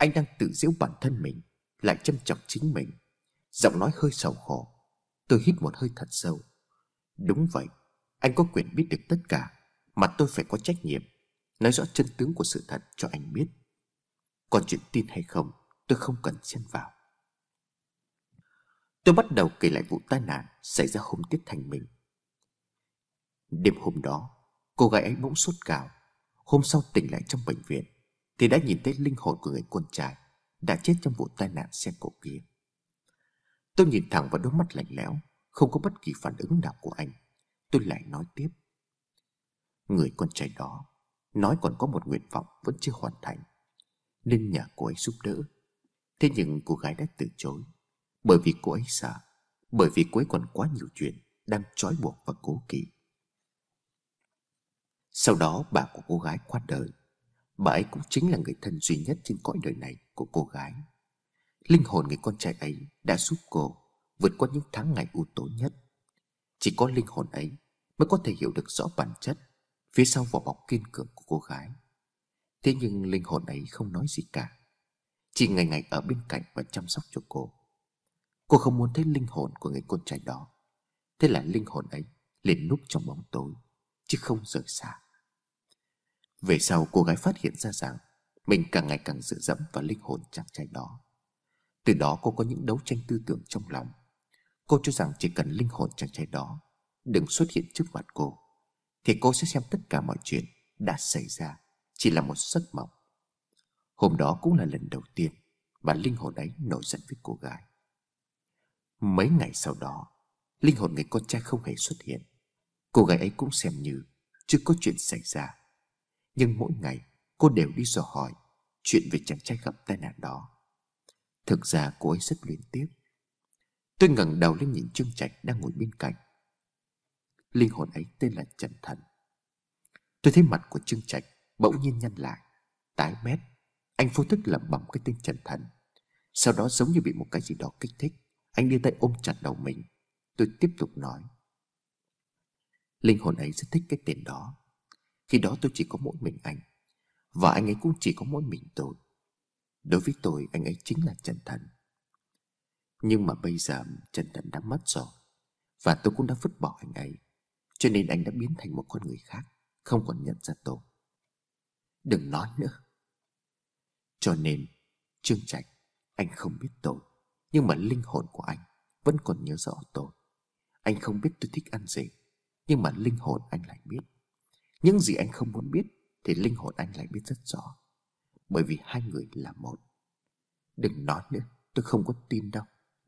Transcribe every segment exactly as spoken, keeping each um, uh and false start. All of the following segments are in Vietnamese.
Anh đang tự giễu bản thân mình, lại châm chọc chính mình. Giọng nói hơi sầu khổ. Tôi hít một hơi thật sâu. Đúng vậy, anh có quyền biết được tất cả, mà tôi phải có trách nhiệm nói rõ chân tướng của sự thật cho anh biết. Còn chuyện tin hay không, tôi không cần xen vào. Tôi bắt đầu kể lại vụ tai nạn xảy ra hôm Tiết Thanh Minh. Đêm hôm đó, cô gái ấy bỗng sốt cao. Hôm sau tỉnh lại trong bệnh viện thì đã nhìn thấy linh hồn của người con trai đã chết trong vụ tai nạn xe cộ kia. Tôi nhìn thẳng vào đôi mắt lạnh lẽo, không có bất kỳ phản ứng nào của anh. Tôi lại nói tiếp. Người con trai đó nói còn có một nguyện vọng vẫn chưa hoàn thành, nên nhờ cô ấy giúp đỡ. Thế nhưng cô gái đã từ chối, bởi vì cô ấy sợ, bởi vì cô ấy còn quá nhiều chuyện đang trói buộc và cố kỵ. Sau đó bà của cô gái qua đời. Bà ấy cũng chính là người thân duy nhất trên cõi đời này của cô gái. Linh hồn người con trai ấy đã giúp cô vượt qua những tháng ngày u tối nhất. Chỉ có linh hồn ấy mới có thể hiểu được rõ bản chất phía sau vỏ bọc kiên cường của cô gái. Thế nhưng linh hồn ấy không nói gì cả, chỉ ngày ngày ở bên cạnh và chăm sóc cho cô. Cô không muốn thấy linh hồn của người con trai đó. Thế là linh hồn ấy liền núp trong bóng tối, chứ không rời xa. Về sau cô gái phát hiện ra rằng mình càng ngày càng dựa dẫm vào linh hồn chàng trai đó. Từ đó cô có những đấu tranh tư tưởng trong lòng. Cô cho rằng chỉ cần linh hồn chàng trai đó đừng xuất hiện trước mặt cô, thì cô sẽ xem tất cả mọi chuyện đã xảy ra chỉ là một giấc mộng. Hôm đó cũng là lần đầu tiên mà linh hồn ấy nổi giận với cô gái. Mấy ngày sau đó, linh hồn người con trai không hề xuất hiện. Cô gái ấy cũng xem như chưa có chuyện xảy ra. Nhưng mỗi ngày cô đều đi dò hỏi chuyện về chàng trai gặp tai nạn đó. Thực ra cô ấy rất luyến tiếc. Tôi ngẩng đầu lên nhìn Trương Trạch đang ngồi bên cạnh. Linh hồn ấy tên là Trần Thần. Tôi thấy mặt của Trương Trạch bỗng nhiên nhăn lại, tái mét. Anh vô thức lẩm bẩm cái tên Trần Thần. Sau đó giống như bị một cái gì đó kích thích, anh đưa tay ôm chặt đầu mình. Tôi tiếp tục nói. Linh hồn ấy rất thích cái tên đó. Khi đó tôi chỉ có mỗi mình anh, và anh ấy cũng chỉ có mỗi mình tôi. Đối với tôi, anh ấy chính là Trần Thần. Nhưng mà bây giờ Trần Thần đã mất rồi, và tôi cũng đã vứt bỏ anh ấy, cho nên anh đã biến thành một con người khác, không còn nhận ra tôi. Đừng nói nữa. Cho nên Trương Trạch, anh không biết tôi, nhưng mà linh hồn của anh vẫn còn nhớ rõ tôi. Anh không biết tôi thích ăn gì, nhưng mà linh hồn anh lại biết. Những gì anh không muốn biết thì linh hồn anh lại biết rất rõ, bởi vì hai người là một. Đừng nói nữa, tôi không có tin đâu.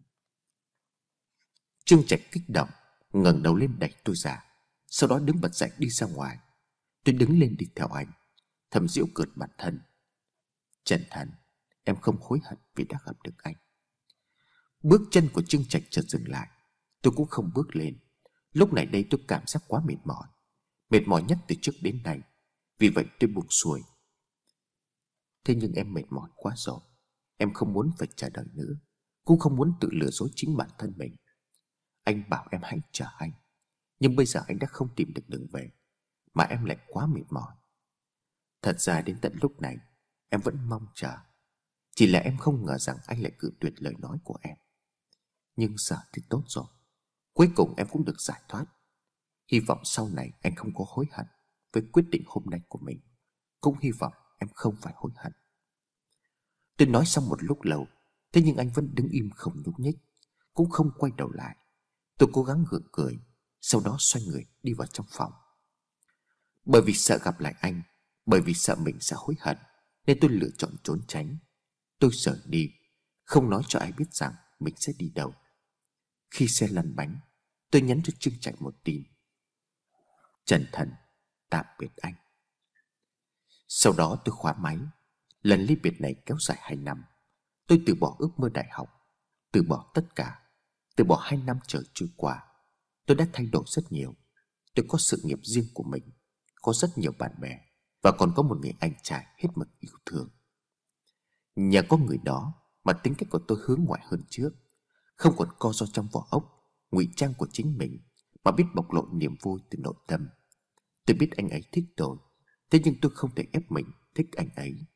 Trương Trạch kích động ngẩng đầu lên đẩy tôi ra, sau đó đứng bật dậy đi ra ngoài. Tôi đứng lên đi theo anh, thầm giễu cợt bản thân. Trần Thần, em không hối hận vì đã gặp được anh. Bước chân của Trương Trạch chợt dừng lại. Tôi cũng không bước lên. Lúc này đây tôi cảm giác quá mệt mỏi, mệt mỏi nhất từ trước đến nay. Vì vậy tôi buông xuôi. Thế nhưng em mệt mỏi quá rồi. Em không muốn phải chờ đợi nữa, cũng không muốn tự lừa dối chính bản thân mình. Anh bảo em hãy chờ anh, nhưng bây giờ anh đã không tìm được đường về, mà em lại quá mệt mỏi. Thật ra đến tận lúc này em vẫn mong chờ. Chỉ là em không ngờ rằng anh lại cự tuyệt lời nói của em. Nhưng giờ thì tốt rồi, cuối cùng em cũng được giải thoát. Hy vọng sau này anh không có hối hận với quyết định hôm nay của mình. Cũng hy vọng em không phải hối hận. Tôi nói xong một lúc lâu, thế nhưng anh vẫn đứng im không nhúc nhích, cũng không quay đầu lại. Tôi cố gắng gượng cười, sau đó xoay người đi vào trong phòng. Bởi vì sợ gặp lại anh, bởi vì sợ mình sẽ hối hận, nên tôi lựa chọn trốn tránh. Tôi rời đi, không nói cho ai biết rằng mình sẽ đi đâu. Khi xe lăn bánh, tôi nhắn cho Trương Trạch một tin. Trần Thần, tạm biệt anh. Sau đó tôi khóa máy. Lần ly biệt này kéo dài hai năm. Tôi từ bỏ ước mơ đại học, từ bỏ tất cả. Từ bỏ hai năm trời trôi qua, tôi đã thay đổi rất nhiều. Tôi có sự nghiệp riêng của mình, có rất nhiều bạn bè, và còn có một người anh trai hết mực yêu thương. Nhờ có người đó mà tính cách của tôi hướng ngoại hơn trước, không còn co ro trong vỏ ốc ngụy trang của chính mình, mà biết bộc lộ niềm vui từ nội tâm. Tôi biết anh ấy thích tôi, thế nhưng tôi không thể ép mình thích anh ấy.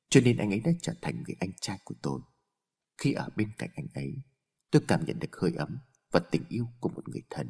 cho nên anh ấy đã trở thành người anh trai của tôi. Khi ở bên cạnh anh ấy, tôi cảm nhận được hơi ấm và tình yêu của một người thân.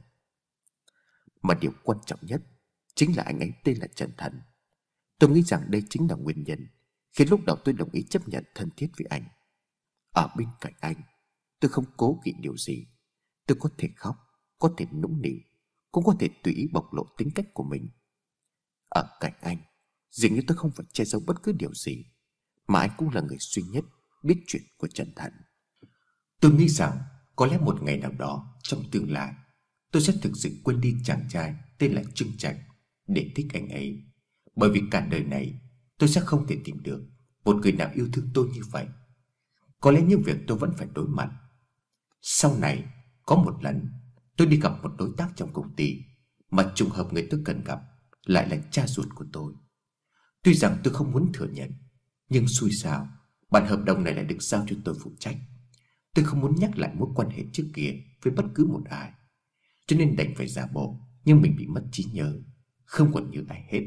Mà điều quan trọng nhất chính là anh ấy tên là Trần Thần. Tôi nghĩ rằng đây chính là nguyên nhân khiến lúc đầu tôi đồng ý chấp nhận thân thiết với anh. Ở bên cạnh anh, tôi không cố kỵ điều gì. Tôi có thể khóc, có thể nũng nịu, cũng có thể tùy ý bộc lộ tính cách của mình. Ở cạnh anh, dường như tôi không phải che giấu bất cứ điều gì, mà anh cũng là người duy nhất biết chuyện của Trần Thần. Tôi nghĩ rằng có lẽ một ngày nào đó trong tương lai, tôi sẽ thực sự quên đi chàng trai tên là Trương Trạch để thích anh ấy. Bởi vì cả đời này tôi sẽ không thể tìm được một người nào yêu thương tôi như vậy. Có lẽ những việc tôi vẫn phải đối mặt. Sau này có một lần tôi đi gặp một đối tác trong công ty, mà trùng hợp người tôi cần gặp lại là cha ruột của tôi. Tuy rằng tôi không muốn thừa nhận, nhưng xui xẻo bản hợp đồng này lại được giao cho tôi phụ trách. Tôi không muốn nhắc lại mối quan hệ trước kia với bất cứ một ai, cho nên đành phải giả bộ nhưng mình bị mất trí nhớ, không còn nhớ ai hết.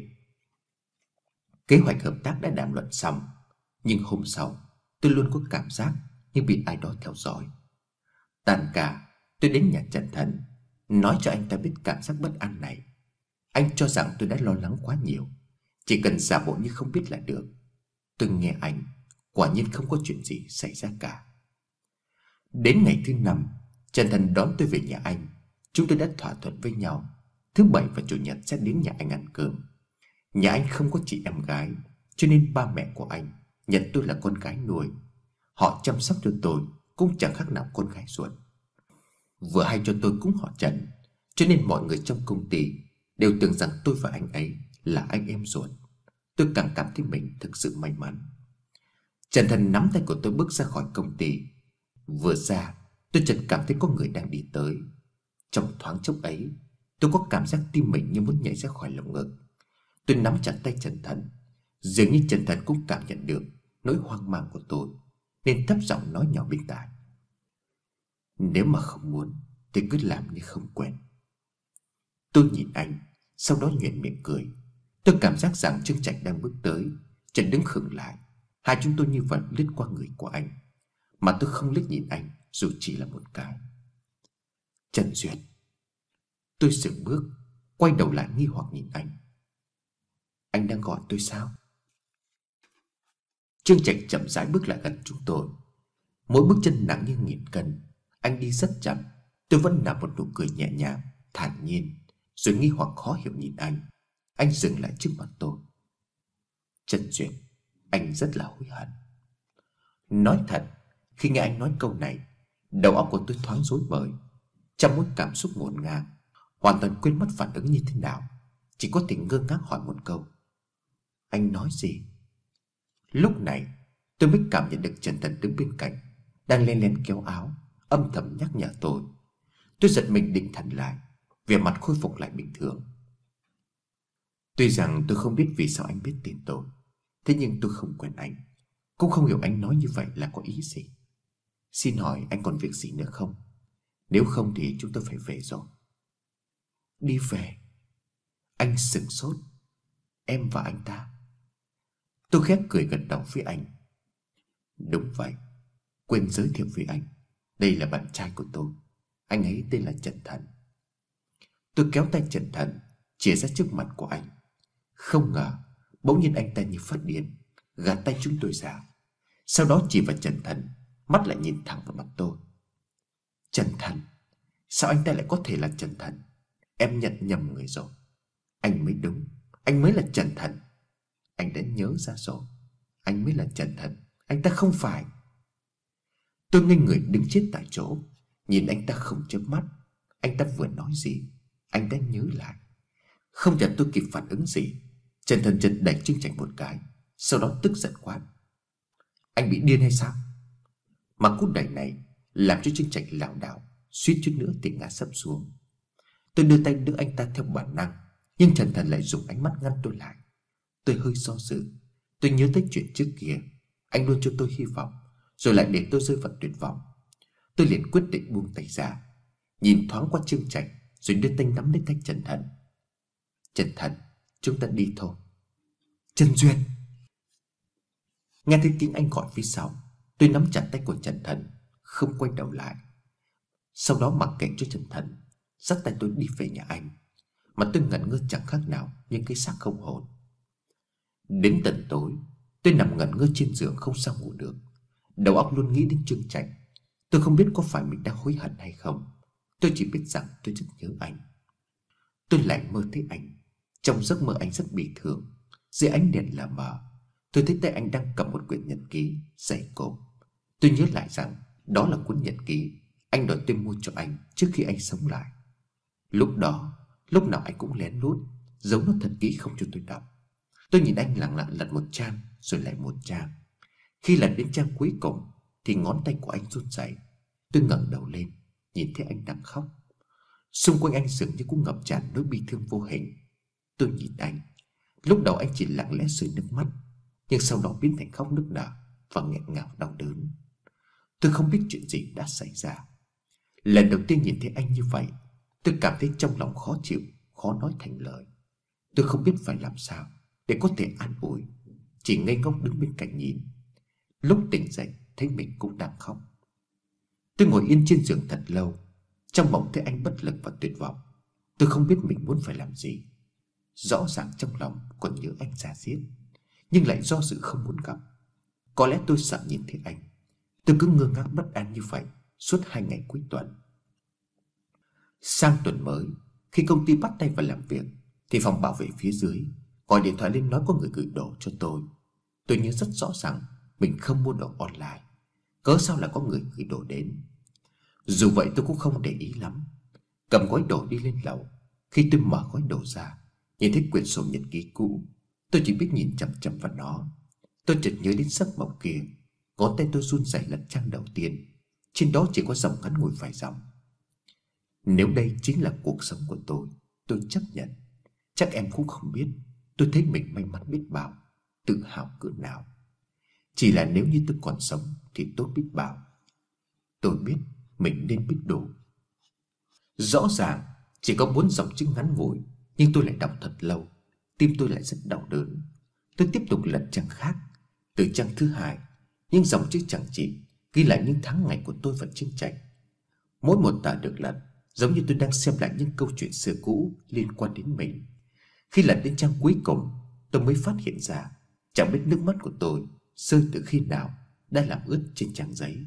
Kế hoạch hợp tác đã đàm luận xong, nhưng hôm sau tôi luôn có cảm giác như bị ai đó theo dõi. Tàn cả, tôi đến nhà Trần Thần, nói cho anh ta biết cảm giác bất an này. Anh cho rằng tôi đã lo lắng quá nhiều, chỉ cần giả bộ như không biết là được. Tôi nghe anh, quả nhiên không có chuyện gì xảy ra cả. Đến ngày thứ năm, Trần Thần đón tôi về nhà anh. Chúng tôi đã thỏa thuận với nhau thứ bảy và chủ nhật sẽ đến nhà anh ăn cơm. Nhà anh không có chị em gái, cho nên ba mẹ của anh nhận tôi là con gái nuôi. Họ chăm sóc cho tôi cũng chẳng khác nào con gái ruột. Vừa hay cho tôi cũng họ Trần, cho nên mọi người trong công ty đều tưởng rằng tôi và anh ấy là anh em ruột. Tôi càng cảm thấy mình thực sự may mắn. Trần Thần nắm tay của tôi bước ra khỏi công ty. Vừa ra, tôi chợt cảm thấy có người đang đi tới. Trong thoáng chốc ấy, tôi có cảm giác tim mình như muốn nhảy ra khỏi lồng ngực. Tôi nắm chặt tay Trần Thần. Dường như Trần Thần cũng cảm nhận được nỗi hoang mang của tôi, nên thấp giọng nói nhỏ bên tai: "Nếu mà không muốn thì cứ làm như không quen." Tôi nhìn anh, sau đó nhoẻn miệng cười. Tôi cảm giác rằng Trương Trạch đang bước tới. Trần đứng khựng lại. Hai chúng tôi như vậy lướt qua người của anh, mà tôi không liếc nhìn anh dù chỉ là một cái. "Trần Duyệt." Tôi dừng bước, quay đầu lại nghi hoặc nhìn anh. "Anh đang gọi tôi sao?" Trương Trạch chậm rãi bước lại gần chúng tôi. Mỗi bước chân nặng như nghìn cân. Anh đi rất chậm. Tôi vẫn nở một nụ cười nhẹ nhàng, thản nhiên, rồi nghi hoặc khó hiểu nhìn anh. Anh dừng lại trước mặt tôi. "Trần Duyệt, anh rất là hối hận." Nói thật, khi nghe anh nói câu này, đầu óc của tôi thoáng rối bời. Trong mỗi cảm xúc ngổn ngang, hoàn toàn quên mất phản ứng như thế nào, chỉ có thể ngơ ngác hỏi một câu: "Anh nói gì?" Lúc này tôi mới cảm nhận được Trần Thần đứng bên cạnh, đang len lén kéo áo, âm thầm nhắc nhở tôi. Tôi giật mình định thần lại, vẻ mặt khôi phục lại bình thường. Tuy rằng tôi không biết vì sao anh biết tên tôi, thế nhưng tôi không quen anh, cũng không hiểu anh nói như vậy là có ý gì. Xin hỏi anh còn việc gì nữa không? Nếu không thì chúng tôi phải về rồi. Đi về? Anh sửng sốt. Em và anh ta? Tôi khép cười gật đầu với anh. Đúng vậy. Quên giới thiệu với anh, đây là bạn trai của tôi. Anh ấy tên là Trần Thần. Tôi kéo tay Trần Thần chìa ra trước mặt của anh. Không ngờ bỗng nhiên anh ta như phát điên, gạt tay chúng tôi ra. Sau đó chỉ vào Trần Thần, mắt lại nhìn thẳng vào mặt tôi. Trần Thần? Sao anh ta lại có thể là Trần Thần? Em nhận nhầm người rồi. Anh mới đúng, anh mới là Trần Thần. Anh đã nhớ ra rồi, anh mới là Trần Thần, anh ta không phải. Tôi ngây người đứng chết tại chỗ, nhìn anh ta không chớp mắt. Anh ta vừa nói gì anh đã nhớ lại. Không chờ tôi kịp phản ứng gì, Trần Thần chợt đẩy Trương Trạch một cái, sau đó tức giận quát: Anh bị điên hay sao? Mà cú đẩy này làm cho Trương Trạch lảo đảo, suýt chút nữa thì ngã sấp xuống. Tôi đưa tay đỡ anh ta theo bản năng, nhưng Trần Thần lại dùng ánh mắt ngăn tôi lại. Tôi hơi do dự. Tôi nhớ tới chuyện trước kia, anh luôn cho tôi hy vọng, rồi lại để tôi rơi vào tuyệt vọng. Tôi liền quyết định buông tay ra, nhìn thoáng qua Trương Trạch, rồi đưa tay nắm lấy tay Trần Thần. Trần Thần, chúng ta đi thôi. Trần Duyệt! Nghe thấy tiếng anh gọi phía sau, tôi nắm chặt tay của Trần Thần, không quay đầu lại. Sau đó mặc kệ cho Trần Thần dắt tay tôi đi về nhà anh, mà tôi ngẩn ngơ chẳng khác nào như cái xác không hồn. Đến tận tối, tôi nằm ngẩn ngơ trên giường không sao ngủ được. Đầu óc luôn nghĩ đến Trương Trạch. Tôi không biết có phải mình đang hối hận hay không. Tôi chỉ biết rằng tôi rất nhớ anh. Tôi lại mơ thấy anh. Trong giấc mơ anh rất bị thương. Dưới ánh đèn lờ mờ, tôi thấy tay anh đang cầm một quyển nhật ký dày cộm. Tôi nhớ lại rằng đó là cuốn nhật ký anh đòi tôi mua cho anh trước khi anh sống lại. Lúc đó, lúc nào anh cũng lén lút giấu nó thật kỹ không cho tôi đọc. Tôi nhìn anh lặng lặng lật một trang rồi lại một trang. Khi lật đến trang cuối cùng thì ngón tay của anh run rẩy. Tôi ngẩng đầu lên, nhìn thấy anh đang khóc. Xung quanh anh dường như cũng ngập tràn nỗi bi thương vô hình. Tôi nhìn anh. Lúc đầu anh chỉ lặng lẽ rơi nước mắt, nhưng sau đó biến thành khóc nức nở và nghẹn ngào đau đớn. Tôi không biết chuyện gì đã xảy ra. Lần đầu tiên nhìn thấy anh như vậy, tôi cảm thấy trong lòng khó chịu, khó nói thành lời. Tôi không biết phải làm sao để có thể an ủi, chỉ ngây ngốc đứng bên cạnh nhìn. Lúc tỉnh dậy thấy mình cũng đang khóc. Tôi ngồi yên trên giường thật lâu. Trong mộng thấy anh bất lực và tuyệt vọng. Tôi không biết mình muốn phải làm gì. Rõ ràng trong lòng còn nhớ anh ra giết, nhưng lại do dự không muốn gặp. Có lẽ tôi sợ nhìn thấy anh. Tôi cứ ngơ ngác bất an như vậy suốt hai ngày cuối tuần. Sang tuần mới, khi công ty bắt tay vào làm việc, thì phòng bảo vệ phía dưới gọi điện thoại lên nói có người gửi đồ cho tôi. Tôi nhớ rất rõ ràng mình không mua đồ online. Cớ sao lại có người gửi đồ đến? Dù vậy tôi cũng không để ý lắm. Cầm gói đồ đi lên lầu. Khi tôi mở gói đồ ra, nhìn thấy quyển sổ nhật ký cũ, tôi chỉ biết nhìn chằm chằm vào nó. Tôi chợt nhớ đến giấc mộng kia. Ngón tay tôi run rẩy lật trang đầu tiên. Trên đó chỉ có dòng ngắn ngủi vài dòng. Nếu đây chính là cuộc sống của tôi, tôi chấp nhận. Chắc em cũng không biết tôi thấy mình may mắn biết bao, tự hào cỡ nào. Chỉ là nếu như tôi còn sống thì tốt biết bao. Tôi biết mình nên biết đủ. Rõ ràng chỉ có bốn dòng chữ ngắn ngủi, nhưng tôi lại đọc thật lâu. Tim tôi lại rất đau đớn. Tôi tiếp tục lật trang khác. Từ trang thứ hai, những dòng chữ chẳng chịt ghi lại những tháng ngày của tôi và Trương Trạch. Mỗi một tờ được lật giống như tôi đang xem lại những câu chuyện xưa cũ liên quan đến mình. Khi lật đến trang cuối cùng, tôi mới phát hiện ra chẳng biết nước mắt của tôi rơi từ khi nào đã làm ướt trên trang giấy.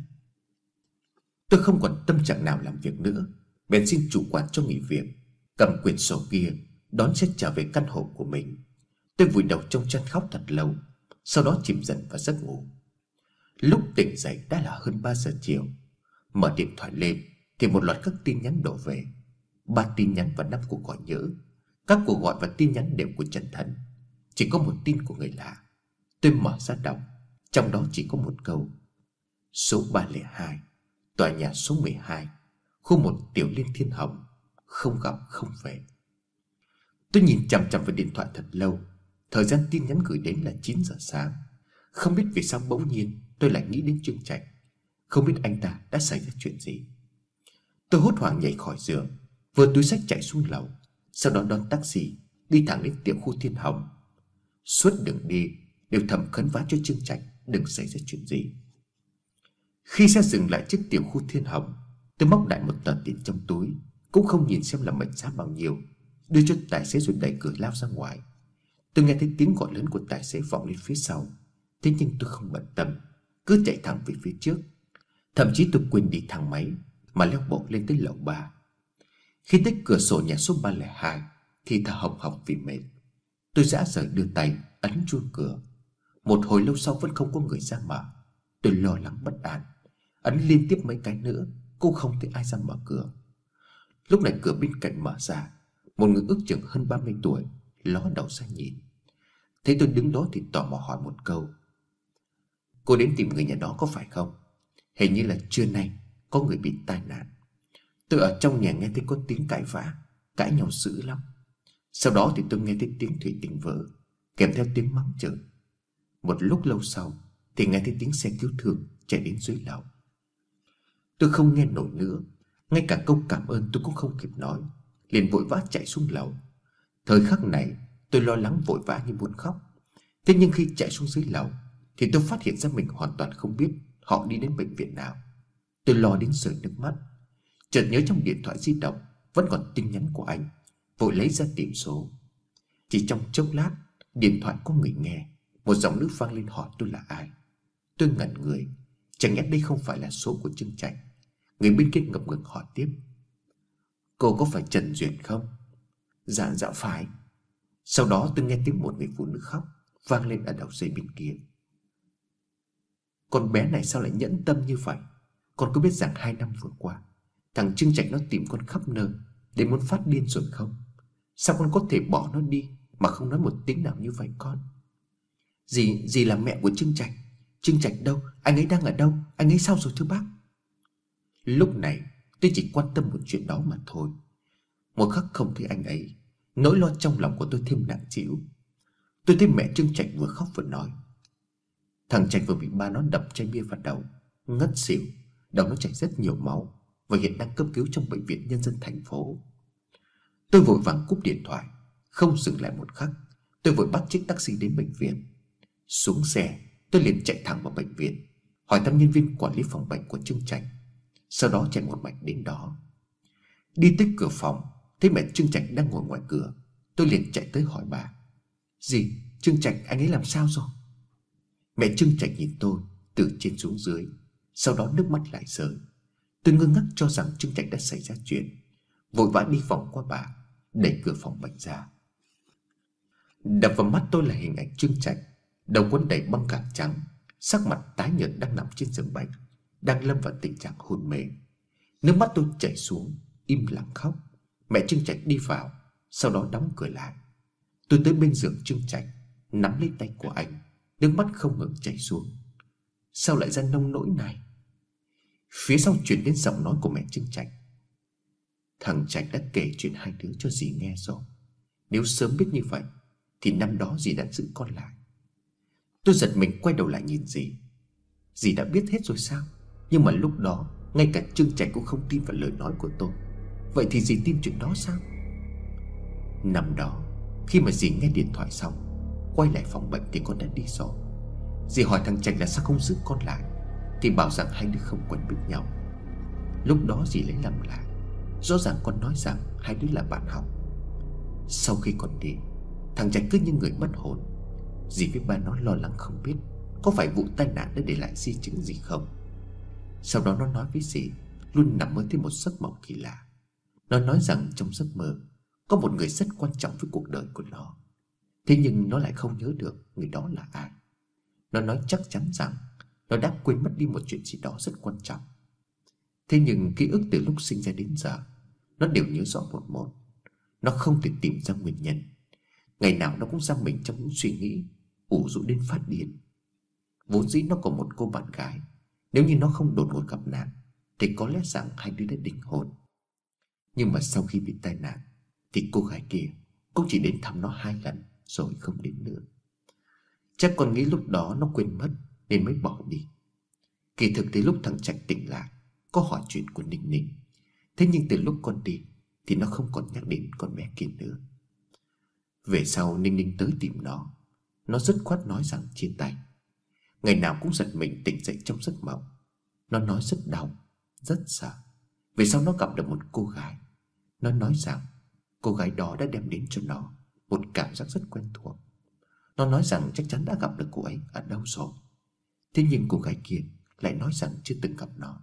Tôi không còn tâm trạng nào làm việc nữa, bèn xin chủ quản cho nghỉ việc. Cầm quyển sổ kia đón xe trở về căn hộ của mình. Tôi vùi đầu trong chăn khóc thật lâu, sau đó chìm dần vào giấc ngủ. Lúc tỉnh dậy đã là hơn ba giờ chiều. Mở điện thoại lên thì một loạt các tin nhắn đổ về. Ba tin nhắn và năm cuộc gọi nhỡ. Các cuộc gọi và tin nhắn đều của Trần Thần. Chỉ có một tin của người lạ. Tôi mở ra đọc. Trong đó chỉ có một câu: số ba không hai, tòa nhà số mười hai, khu một Tiểu Liên Thiên Hồng, không gặp không về. Tôi nhìn chằm chằm vào điện thoại thật lâu. Thời gian tin nhắn gửi đến là chín giờ sáng. Không biết vì sao bỗng nhiên tôi lại nghĩ đến Trương Trạch. Không biết anh ta đã xảy ra chuyện gì. Tôi hốt hoảng nhảy khỏi giường, vừa túi xách chạy xuống lầu, sau đó đón taxi đi thẳng đến tiểu khu Thiên Hồng. Suốt đường đi đều thầm khấn vái cho Trương Trạch đừng xảy ra chuyện gì. Khi xe dừng lại trước tiểu khu Thiên Hồng, tôi móc đại một tờ tiền trong túi, cũng không nhìn xem là mệnh giá bao nhiêu, đưa cho tài xế rồi đẩy cửa lao ra ngoài. Tôi nghe thấy tiếng gọi lớn của tài xế vọng lên phía sau. Thế nhưng tôi không bận tâm, cứ chạy thẳng về phía trước. Thậm chí tôi quên đi thang máy mà leo bộ lên tới lầu ba. Khi tới cửa sổ nhà số ba không hai thì thở hồng hộc vì mệt. Tôi rã rời đưa tay ấn chuông cửa. Một hồi lâu sau vẫn không có người ra mở. Tôi lo lắng bất an, ấn liên tiếp mấy cái nữa cũng không thấy ai ra mở cửa. Lúc này cửa bên cạnh mở ra. Một người ước chừng hơn ba mươi tuổi ló đầu ra nhìn. Thấy tôi đứng đó thì tò mò hỏi một câu: cô đến tìm người nhà đó có phải không? Hình như là trưa nay có người bị tai nạn. Tôi ở trong nhà nghe thấy có tiếng cãi vã, cãi nhau dữ lắm. Sau đó thì tôi nghe thấy tiếng thủy tinh vỡ, kèm theo tiếng mắng chửi. Một lúc lâu sau thì nghe thấy tiếng xe cứu thương chạy đến dưới lầu. Tôi không nghe nổi nữa, ngay cả câu cảm ơn tôi cũng không kịp nói, liền vội vã chạy xuống lầu. Thời khắc này tôi lo lắng vội vã như muốn khóc. Thế nhưng khi chạy xuống dưới lầu thì tôi phát hiện ra mình hoàn toàn không biết họ đi đến bệnh viện nào. Tôi lo đến rơi nước mắt. Chợt nhớ trong điện thoại di động vẫn còn tin nhắn của anh, vội lấy ra tìm số. Chỉ trong chốc lát, điện thoại có người nghe. Một giọng nữ vang lên hỏi tôi là ai. Tôi ngẩn người. Chẳng lẽ đây không phải là số của Trương Trạch? Người bên kia ngập ngừng hỏi tiếp: Cô có phải Trần Duyệt không? Dạ dạ phải. Sau đó tôi nghe tiếng một người phụ nữ khóc vang lên ở đầu dây bên kia. Con bé này sao lại nhẫn tâm như vậy? Con có biết rằng hai năm vừa qua thằng Trương Trạch nó tìm con khắp nơi để muốn phát điên rồi không? Sao con có thể bỏ nó đi mà không nói một tiếng nào như vậy con? Dì, dì là mẹ của Trương Trạch. Trương Trạch đâu? Anh ấy đang ở đâu? Anh ấy sao rồi thưa bác? Lúc này tôi chỉ quan tâm một chuyện đó mà thôi. Một khắc không thấy anh ấy, nỗi lo trong lòng của tôi thêm nặng trĩu. Tôi thấy mẹ Trương Trạch vừa khóc vừa nói: Thằng Trạch vừa bị ba nó đập chai bia vào đầu, ngất xỉu, đầu nó chảy rất nhiều máu và hiện đang cấp cứu trong bệnh viện nhân dân thành phố. Tôi vội vàng cúp điện thoại, không dừng lại một khắc. Tôi vội bắt chiếc taxi đến bệnh viện. Xuống xe, tôi liền chạy thẳng vào bệnh viện, hỏi thăm nhân viên quản lý phòng bệnh của Trương Trạch, sau đó chạy một mạch đến đó. Đi tới cửa phòng, thấy mẹ Trương Trạch đang ngồi ngoài cửa. Tôi liền chạy tới hỏi bà: Dì, Trương Trạch anh ấy làm sao rồi? Mẹ Trương Trạch nhìn tôi từ trên xuống dưới, sau đó nước mắt lại rơi. Tôi ngơ ngác cho rằng Trương Trạch đã xảy ra chuyện, vội vã đi vòng qua bà, đẩy cửa phòng bệnh ra. Đập vào mắt tôi là hình ảnh Trương Trạch, đầu quấn đầy băng gạc trắng, sắc mặt tái nhợt đang nằm trên giường bệnh, đang lâm vào tình trạng hôn mê. Nước mắt tôi chảy xuống, im lặng khóc. Mẹ Trương Trạch đi vào, sau đó đóng cửa lại. Tôi tới bên giường Trương Trạch, nắm lấy tay của anh, nước mắt không ngừng chảy xuống. Sao lại ra nông nỗi này? Phía sau truyền đến giọng nói của mẹ Trương Trạch: Thằng Trạch đã kể chuyện hai đứa cho dì nghe rồi. Nếu sớm biết như vậy thì năm đó dì đã giữ con lại. Tôi giật mình quay đầu lại nhìn dì. Dì đã biết hết rồi sao? Nhưng mà lúc đó ngay cả Trương Trạch cũng không tin vào lời nói của tôi. Vậy thì dì tin chuyện đó sao? Năm đó khi mà dì nghe điện thoại xong, quay lại phòng bệnh thì con đã đi rồi. Dì hỏi thằng Trạch là sao không giữ con lại, thì bảo rằng hai đứa không quen biết nhau. Lúc đó dì lấy làm lạ. Rõ ràng con nói rằng hai đứa là bạn học. Sau khi con đi, thằng Trạch cứ như người mất hồn. Dì với ba nó lo lắng không biết có phải vụ tai nạn đã để lại di chứng gì không. Sau đó nó nói với dì luôn nằm mơ thấy một giấc mộng kỳ lạ. Nó nói rằng trong giấc mơ có một người rất quan trọng với cuộc đời của nó. Thế nhưng nó lại không nhớ được người đó là ai. Nó nói chắc chắn rằng nó đã quên mất đi một chuyện gì đó rất quan trọng. Thế nhưng ký ức từ lúc sinh ra đến giờ nó đều nhớ rõ một một. Nó không thể tìm ra nguyên nhân. Ngày nào nó cũng giam mình trong những suy nghĩ ủ rũ đến phát điên. Vốn dĩ nó có một cô bạn gái. Nếu như nó không đột ngột gặp nạn thì có lẽ rằng hai đứa đã đính hôn. Nhưng mà sau khi bị tai nạn thì cô gái kia cũng chỉ đến thăm nó hai lần rồi không đến nữa. Chắc con nghĩ lúc đó nó quên mất nên mới bỏ đi. Kỳ thực thì lúc thằng Trạch tỉnh lại có hỏi chuyện của Ninh Ninh. Thế nhưng từ lúc con đi thì nó không còn nhắc đến con bé kia nữa. Về sau Ninh Ninh tới tìm nó, nó dứt khoát nói rằng chia tay. Ngày nào cũng giật mình tỉnh dậy trong giấc mộng. Nó nói rất đau, rất sợ. Về sau nó gặp được một cô gái. Nó nói rằng cô gái đó đã đem đến cho nó một cảm giác rất quen thuộc. Nó nói rằng chắc chắn đã gặp được cô ấy ở đâu rồi. Thế nhưng cô gái kia lại nói rằng chưa từng gặp nó.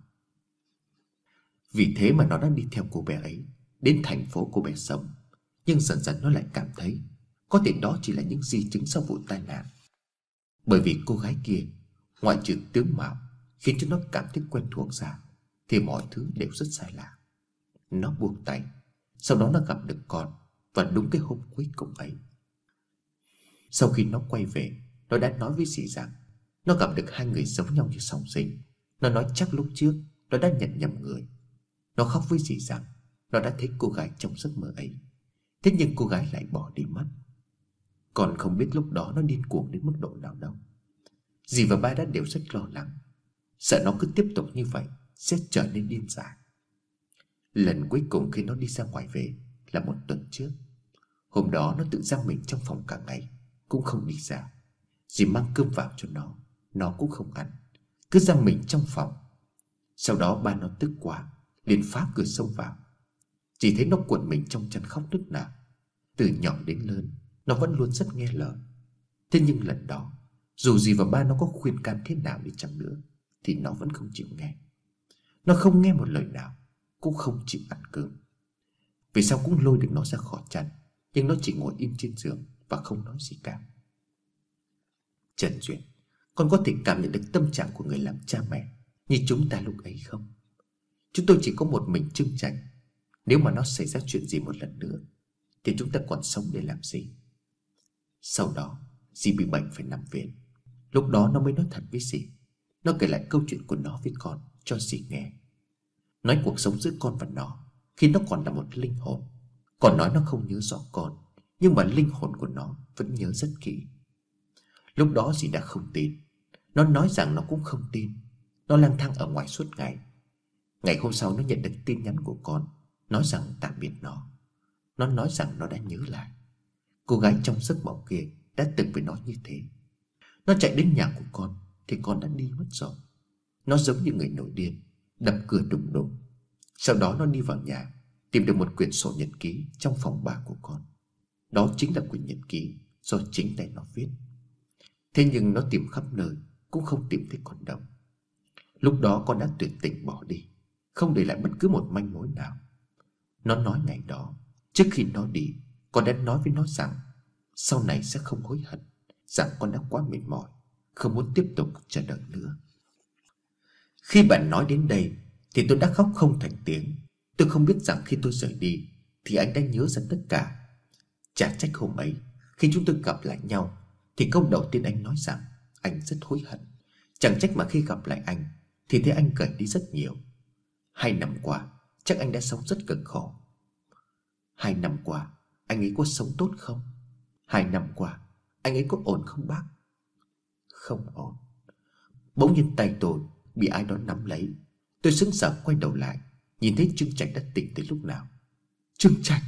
Vì thế mà nó đã đi theo cô bé ấy đến thành phố cô bé sống. Nhưng dần dần nó lại cảm thấy có thể đó chỉ là những di chứng sau vụ tai nạn. Bởi vì cô gái kia ngoại trừ tướng mạo khiến cho nó cảm thấy quen thuộc ra thì mọi thứ đều rất sai lạ. Nó buông tay. Sau đó nó gặp được con. Và đúng cái hôm cuối cùng ấy, sau khi nó quay về, nó đã nói với dì rằng nó gặp được hai người giống nhau như song sinh. Nó nói chắc lúc trước nó đã nhận nhầm người. Nó khóc với dì rằng nó đã thấy cô gái trong giấc mơ ấy. Thế nhưng cô gái lại bỏ đi mất. Còn không biết lúc đó nó điên cuồng đến mức độ nào đâu. Dì và ba đã đều rất lo lắng, sợ nó cứ tiếp tục như vậy sẽ trở nên điên dại. Lần cuối cùng khi nó đi ra ngoài về là một tuần trước. Hôm đó nó tự giam mình trong phòng cả ngày cũng không đi ra. Dì mang cơm vào cho nó, nó cũng không ăn, cứ giam mình trong phòng. Sau đó ba nó tức quá, liền phá cửa xông vào. Chỉ thấy nó cuộn mình trong chăn khóc nức nở. Từ nhỏ đến lớn, nó vẫn luôn rất nghe lời. Thế nhưng lần đó, dù gì và ba nó có khuyên can thế nào đi chăng nữa, thì nó vẫn không chịu nghe. Nó không nghe một lời nào, cũng không chịu ăn cơm. Vì sao cũng lôi được nó ra khỏi chăn, nhưng nó chỉ ngồi im trên giường và không nói gì cả. Trần Duyên, con có thể cảm nhận được tâm trạng của người làm cha mẹ như chúng ta lúc ấy không? Chúng tôi chỉ có một mình Trương Trạch. Nếu mà nó xảy ra chuyện gì một lần nữa thì chúng ta còn sống để làm gì? Sau đó dì bị bệnh phải nằm viện. Lúc đó nó mới nói thật với dì. Nó kể lại câu chuyện của nó với con cho dì nghe. Nói cuộc sống giữa con và nó khi nó còn là một linh hồn. Còn nói nó không nhớ rõ con, nhưng mà linh hồn của nó vẫn nhớ rất kỹ. Lúc đó dì đã không tin. Nó nói rằng nó cũng không tin. Nó lang thang ở ngoài suốt ngày. Ngày hôm sau nó nhận được tin nhắn của con, nói rằng tạm biệt nó. Nó nói rằng nó đã nhớ lại cô gái trong giấc mộng kia đã từng với nó như thế. Nó chạy đến nhà của con thì con đã đi mất rồi. Nó giống như người nổi điên, đập cửa đùng đùng. Sau đó nó đi vào nhà, tìm được một quyển sổ nhật ký trong phòng bà của con. Đó chính là quyển nhật ký do chính tay nó viết. Thế nhưng nó tìm khắp nơi cũng không tìm thấy con đâu. Lúc đó con đã tuyệt tình bỏ đi, không để lại bất cứ một manh mối nào. Nó nói ngày đó, trước khi nó đi, con đã nói với nó rằng sau này sẽ không hối hận, rằng con đã quá mệt mỏi, không muốn tiếp tục chờ đợi nữa. Khi bạn nói đến đây thì tôi đã khóc không thành tiếng. Tôi không biết rằng khi tôi rời đi thì anh đã nhớ ra tất cả. Chả trách hôm ấy khi chúng tôi gặp lại nhau thì câu đầu tiên anh nói rằng anh rất hối hận. Chẳng trách mà khi gặp lại anh thì thấy anh gầy đi rất nhiều. Hai năm qua chắc anh đã sống rất cực khổ. Hai năm qua anh ấy có sống tốt không? Hai năm qua anh ấy có ổn không bác? Không ổn. Bỗng nhiên tay tôi bị ai đó nắm lấy. Tôi sững sờ quay đầu lại, nhìn thấy Trương Trạch đã tỉnh từ lúc nào. Trương Trạch!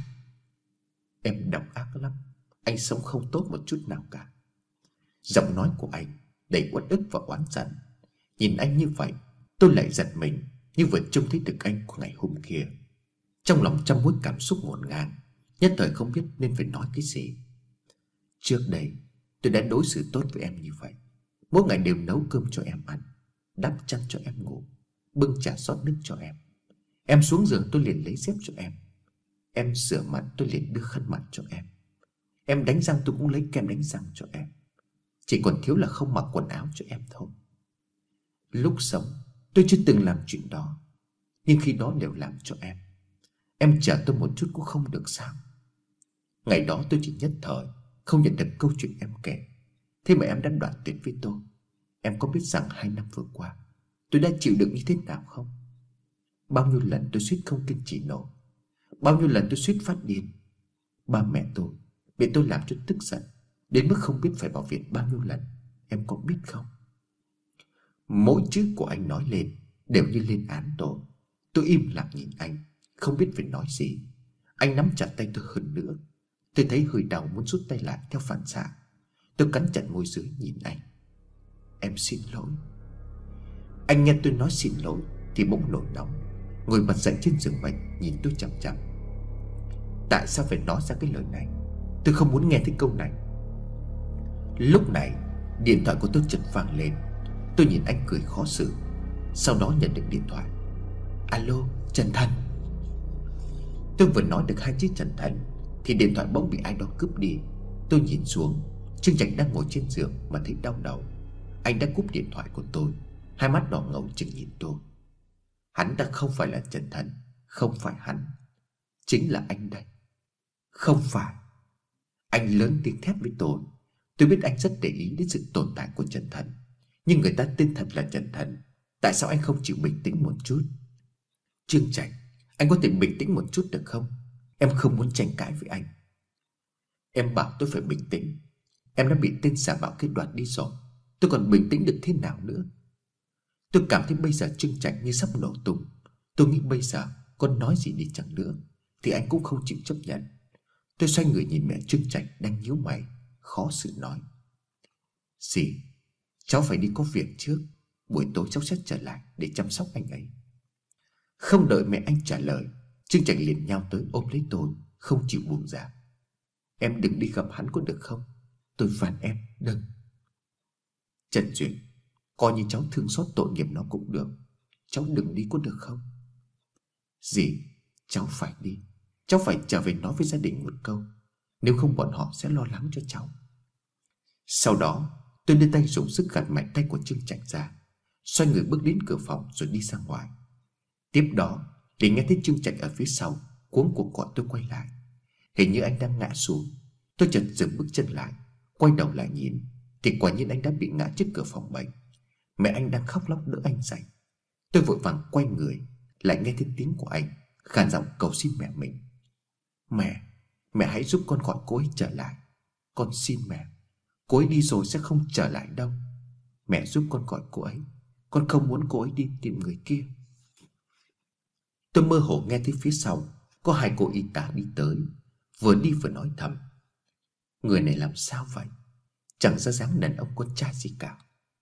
Em độc ác lắm. Anh sống không tốt một chút nào cả. Giọng nói của anh đầy uất ức và oán giận. Nhìn anh như vậy, tôi lại giật mình, như vừa trông thấy được anh của ngày hôm kia. Trong lòng trăm mối cảm xúc ngổn ngang, nhất thời không biết nên phải nói cái gì. Trước đây tôi đã đối xử tốt với em như vậy. Mỗi ngày đều nấu cơm cho em ăn, đắp chăn cho em ngủ, bưng trà rót nước cho em. Em xuống giường tôi liền lấy dép cho em. Em rửa mặt tôi liền đưa khăn mặt cho em. Em đánh răng tôi cũng lấy kem đánh răng cho em. Chỉ còn thiếu là không mặc quần áo cho em thôi. Lúc sống tôi chưa từng làm chuyện đó, nhưng khi đó đều làm cho em. Em chờ tôi một chút cũng không được sao? Ngày đó tôi chỉ nhất thời không nhận được câu chuyện em kể, thế mà em đã đoạn tuyệt với tôi. Em có biết rằng hai năm vừa qua tôi đã chịu đựng như thế nào không? Bao nhiêu lần tôi suýt không kiên trì nổi, bao nhiêu lần tôi suýt phát điên. Ba mẹ tôi bị tôi làm cho tức giận đến mức không biết phải vào viện bao nhiêu lần. Em có biết không? Mỗi chữ của anh nói lên đều như lên án tôi. Tôi im lặng nhìn anh, không biết phải nói gì. Anh nắm chặt tay tôi hơn nữa. Tôi thấy hơi đau muốn rút tay lại theo phản xạ. Tôi cắn chặt môi dưới nhìn anh. Em xin lỗi. Anh nghe tôi nói xin lỗi thì bỗng nổi nóng, ngồi bật dậy trên giường bệnh nhìn tôi chằm chằm. Tại sao phải nói ra cái lời này? Tôi không muốn nghe thấy câu này. Lúc này điện thoại của tôi chợt vang lên. Tôi nhìn anh cười khó xử, sau đó nhận được điện thoại. Alo, Trần Thành. Tôi vừa nói được hai chữ Trần Thành thì điện thoại bỗng bị ai đó cướp đi. Tôi nhìn xuống, Trương Trạch đang ngồi trên giường mà thấy đau đầu. Anh đã cúp điện thoại của tôi, hai mắt đỏ ngầu chừng nhìn tôi. Hắn ta không phải là Trần Thành, không phải hắn, chính là anh đây. Không phải. Anh lớn tiếng thét với tôi. Tôi biết anh rất để ý đến sự tồn tại của Trần Thành, nhưng người ta tên thật là Trần Thành. Tại sao anh không chịu bình tĩnh một chút? Trương Trạch, anh có thể bình tĩnh một chút được không? Em không muốn tranh cãi với anh. Em bảo tôi phải bình tĩnh. Em đã bị tên giả mạo kia đoạt đi rồi, tôi còn bình tĩnh được thế nào nữa? Tôi cảm thấy bây giờ Trương Trạch như sắp nổ tung. Tôi nghĩ bây giờ con nói gì đi chăng nữa thì anh cũng không chịu chấp nhận. Tôi xoay người nhìn mẹ Trương Trạch đang nhíu mày, khó xử nói. Dì, Cháu phải đi có việc trước, buổi tối cháu sẽ trở lại để chăm sóc anh ấy. Không đợi mẹ anh trả lời, Trương Trạch liền nhào tới ôm lấy tôi, không chịu buông ra. Em đừng đi gặp hắn có được không? Tôi phản em, đừng. Trần Duyệt, coi như cháu thương xót tội nghiệp nó cũng được. Cháu đừng đi có được không? Dì, cháu phải đi. Cháu phải trở về nói với gia đình một câu, nếu không bọn họ sẽ lo lắng cho cháu. Sau đó tôi đưa tay dùng sức gạt mạnh tay của Trương Trạch ra, xoay người bước đến cửa phòng rồi đi ra ngoài. Tiếp đó để nghe thấy Trương Trạch ở phía sau cuống cuộc gọi tôi quay lại. Hình như anh đang ngã xuống. Tôi chợt dừng bước chân lại, quay đầu lại nhìn, thì quả nhiên anh đã bị ngã trước cửa phòng bệnh. Mẹ anh đang khóc lóc đỡ anh dậy. Tôi vội vàng quay người, lại nghe thấy tiếng của anh khàn giọng cầu xin mẹ mình. Mẹ, mẹ hãy giúp con gọi cô ấy trở lại. Con xin mẹ, cô ấy đi rồi sẽ không trở lại đâu. Mẹ giúp con gọi cô ấy. Con không muốn cô ấy đi tìm người kia. Tôi mơ hồ nghe thấy phía sau có hai cô y tá đi tới, vừa đi vừa nói thầm. Người này làm sao vậy? Chẳng ra dáng đàn ông con trai gì cả.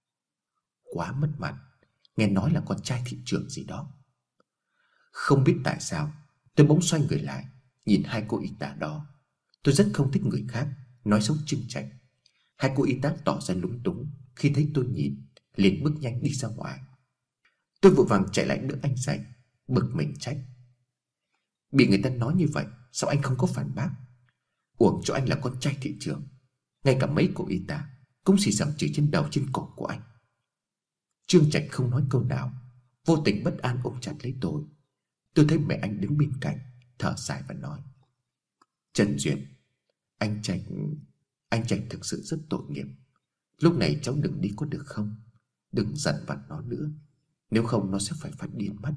Quá mất mặt. Nghe nói là con trai thị trưởng gì đó. Không biết tại sao tôi bỗng xoay người lại, nhìn hai cô y tá đó. Tôi rất không thích người khác nói xấu Trương Trạch. Hai cô y tá tỏ ra lúng túng khi thấy tôi nhìn, liền bước nhanh đi ra ngoài. Tôi vội vàng chạy lại đỡ anh dậy, bực mình trách. Bị người ta nói như vậy, sao anh không có phản bác? Uổng cho anh là con trai thị trưởng. Ngay cả mấy cô y tá cũng xì xầm chửi trên đầu trên cổ của anh. Trương Trạch không nói câu nào, vô tình bất an ôm chặt lấy tôi. Tôi thấy mẹ anh đứng bên cạnh, thở dài và nói. Trần Duyệt, anh Trạch Anh Trạch thực sự rất tội nghiệp. Lúc này cháu đừng đi có được không? Đừng giận vặt nó nữa, nếu không nó sẽ phải phát điên mất.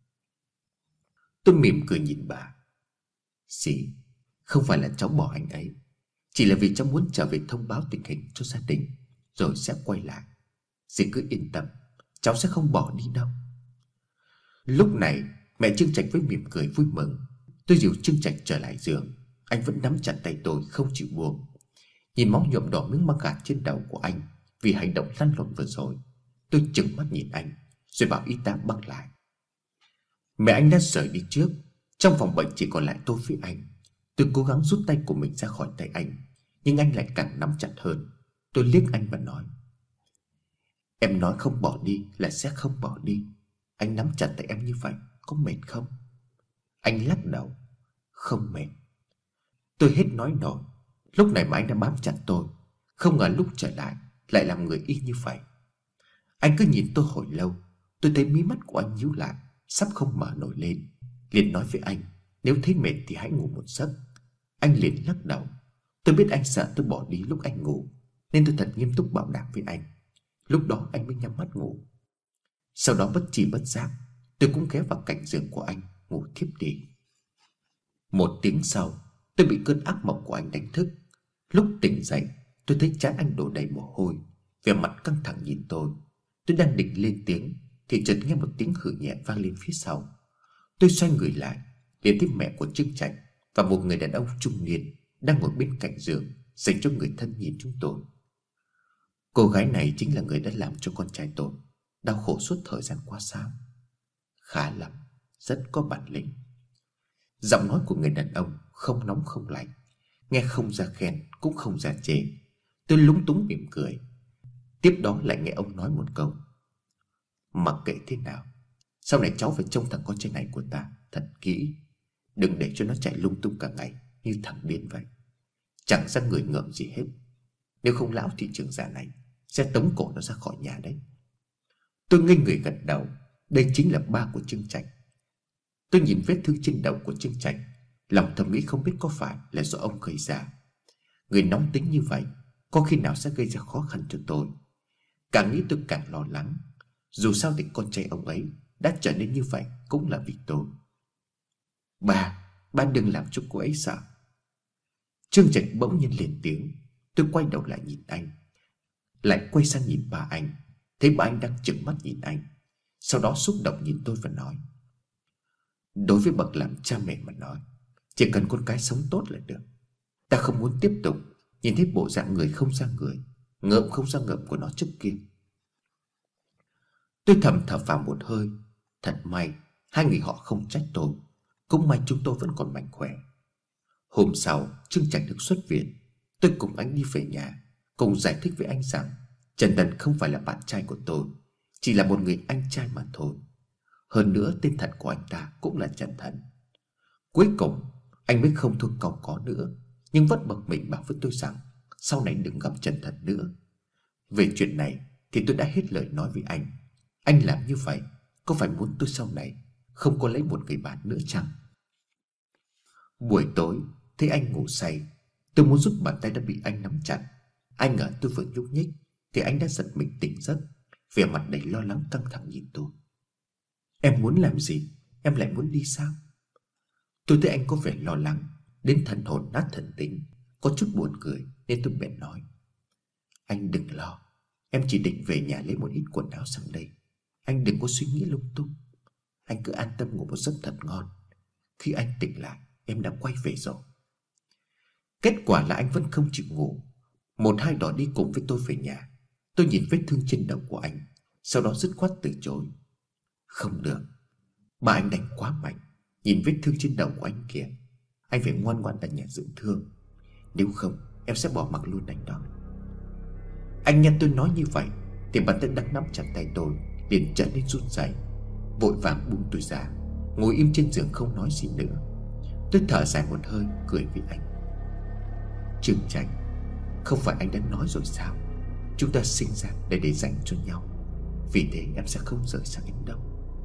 Tôi mỉm cười nhìn bà. Dì, không phải là cháu bỏ anh ấy, chỉ là vì cháu muốn trở về thông báo tình hình cho gia đình, rồi sẽ quay lại. Dì cứ yên tâm, cháu sẽ không bỏ đi đâu. Lúc này mẹ Trương Trạch với mỉm cười vui mừng. Tôi dìu Trương Trạch trở lại giường. Anh vẫn nắm chặt tay tôi không chịu buông. Nhìn máu nhuộm đỏ miếng băng gạc trên đầu của anh vì hành động lăn lộn vừa rồi, tôi trừng mắt nhìn anh, rồi bảo y tá băng lại. Mẹ anh đã rời đi trước. Trong phòng bệnh chỉ còn lại tôi với anh. Tôi cố gắng rút tay của mình ra khỏi tay anh, nhưng anh lại càng nắm chặt hơn. Tôi liếc anh và nói. Em nói không bỏ đi là sẽ không bỏ đi. Anh nắm chặt tay em như vậy có mệt không? Anh lắc đầu. Không mệt. Tôi hết nói nổi. Lúc này mà anh đã bám chặt tôi. Không ngờ lúc trở lại lại làm người y như vậy. Anh cứ nhìn tôi hồi lâu. Tôi thấy mí mắt của anh nhíu lại, sắp không mở nổi lên. Liền nói với anh, nếu thấy mệt thì hãy ngủ một giấc. Anh liền lắc đầu. Tôi biết anh sợ tôi bỏ đi lúc anh ngủ, nên tôi thật nghiêm túc bảo đảm với anh. Lúc đó anh mới nhắm mắt ngủ. Sau đó bất chi bất giác, tôi cũng ghé vào cạnh giường của anh, ngủ thiếp đi. Một tiếng sau, tôi bị cơn ác mộng của anh đánh thức. Lúc tỉnh dậy, tôi thấy trán anh đổ đầy mồ hôi, vẻ mặt căng thẳng nhìn tôi. Tôi đang định lên tiếng thì chợt nghe một tiếng hử nhẹ vang lên phía sau. Tôi xoay người lại, liền thấy mẹ của Trương Trạch và một người đàn ông trung niên đang ngồi bên cạnh giường dành cho người thân nhìn chúng tôi. Cô gái này chính là người đã làm cho con trai tôi đau khổ suốt thời gian qua sao? Khá lắm, rất có bản lĩnh. Giọng nói của người đàn ông không nóng không lạnh, nghe không ra khen cũng không ra chê. Tôi lúng túng mỉm cười. Tiếp đó lại nghe ông nói một câu. Mặc kệ thế nào, sau này cháu phải trông thằng con trai này của ta thật kỹ, đừng để cho nó chạy lung tung cả ngày như thằng điên vậy. Chẳng ra người ngợm gì hết. Nếu không lão thị trưởng già này sẽ tống cổ nó ra khỏi nhà đấy. Tôi ngây người gật đầu. Đây chính là ba của Trương Trạch. Tôi nhìn vết thương trên đầu của Trương Trạch, lòng thầm nghĩ không biết có phải là do ông gây ra. Người nóng tính như vậy có khi nào sẽ gây ra khó khăn cho tôi. Càng nghĩ tôi càng lo lắng. Dù sao thì con trai ông ấy đã trở nên như vậy cũng là vì tôi. Ba, ba đừng làm cho cô ấy sợ. Trương Trạch bỗng nhiên lên tiếng. Tôi quay đầu lại nhìn anh, lại quay sang nhìn bà anh, thấy bà anh đang trừng mắt nhìn anh. Sau đó xúc động nhìn tôi và nói. Đối với bậc làm cha mẹ mà nói, chỉ cần con cái sống tốt là được. Ta không muốn tiếp tục nhìn thấy bộ dạng người không ra người, ngợm không ra ngợm của nó trước kia Tôi thầm thở vào một hơi. Thật may hai người họ không trách tôi. Cũng may chúng tôi vẫn còn mạnh khỏe. Hôm sau Trương Trạch được xuất viện. Tôi cùng anh đi về nhà, cùng giải thích với anh rằng Trần Thần không phải là bạn trai của tôi, chỉ là một người anh trai mà thôi. Hơn nữa tên thật của anh ta cũng là Trần Thần. Cuối cùng anh mới không thương cau có nữa, nhưng vẫn bực mình bảo với tôi rằng sau này đừng gặp Trần Thần nữa. Về chuyện này thì tôi đã hết lời nói với anh. Anh làm như vậy có phải muốn tôi sau này không có lấy một người bạn nữa chăng? Buổi tối thấy anh ngủ say, tôi muốn rút bàn tay đã bị anh nắm chặt. Anh ngờ tôi vừa nhúc nhích thì anh đã giật mình tỉnh giấc, vẻ mặt đầy lo lắng căng thẳng nhìn tôi. Em muốn làm gì? Em lại muốn đi sao? Tôi thấy anh có vẻ lo lắng đến thần hồn nát thần tính, có chút buồn cười nên tôi bèn nói: Anh đừng lo, em chỉ định về nhà lấy một ít quần áo sang đây. Anh đừng có suy nghĩ lung tung. Anh cứ an tâm ngủ một giấc thật ngon. Khi anh tỉnh lại em đã quay về rồi. Kết quả là anh vẫn không chịu ngủ. Một hai đòi đi cùng với tôi về nhà. Tôi nhìn vết thương trên đầu của anh, sau đó dứt khoát từ chối. Không được, bà anh đánh quá mạnh. Nhìn vết thương trên đầu của anh kìa. Anh phải ngoan ngoãn ở nhà dưỡng thương, nếu không em sẽ bỏ mặc luôn anh đó. Anh nghe tôi nói như vậy thì bàn tay đang nắm chặt tay tôi liền trở nên run rẩy, vội vàng buông tôi ra, ngồi im trên giường không nói gì nữa. Tôi thở dài một hơi cười với anh. Trương Trạch, không phải anh đã nói rồi sao, chúng ta sinh ra để để dành cho nhau, vì thế em sẽ không rời xa anh đâu.